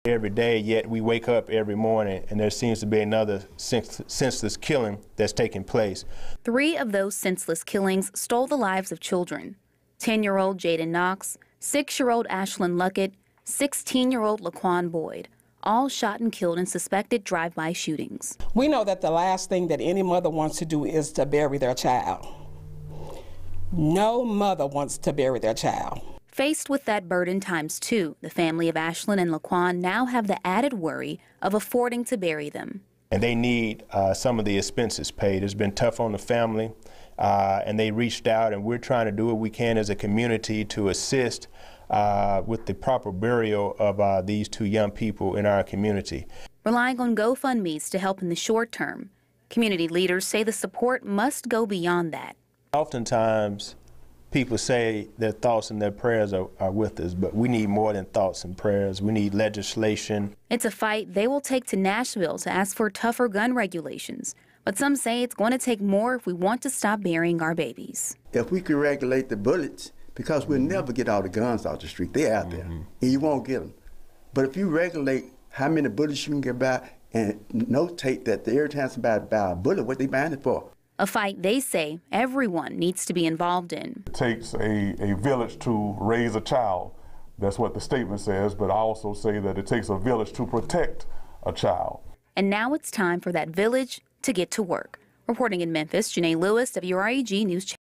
Every day, yet we wake up every morning and there seems to be another senseless killing that's taking place. 3 of those senseless killings stole the lives of children. 10-year-old Jaden Knox, 6-year-old Ashlyn Luckett, 16-year-old Laquan Boyd, all shot and killed in suspected drive-by shootings. We know that the last thing that any mother wants to do is to bury their child. No mother wants to bury their child. Faced with that burden times 2, the family of Ashlyn and Laquan now have the added worry of affording to bury them. And they need some of the expenses paid. It's been tough on the family, and they reached out, and we're trying to do what we can as a community to assist with the proper burial of these 2 young people in our community. Relying on GoFundMes to help in the short term, community leaders say the support must go beyond that. Oftentimes, people say their thoughts and their prayers are with us, but we need more than thoughts and prayers. We need legislation. It's a fight they will take to Nashville to ask for tougher gun regulations. But some say it's going to take more if we want to stop burying our babies. If we could regulate the bullets, because we'll never get all the guns out the street. They're out there, and you won't get them. But if you regulate how many bullets you can get by and notate that every time somebody buy a bullet, what they buying it for? A fight they say everyone needs to be involved in. It takes a village to raise a child. That's what the statement says, but I also say that it takes a village to protect a child. And now it's time for that village to get to work. Reporting in Memphis, Janae Lewis, WREG News Channel.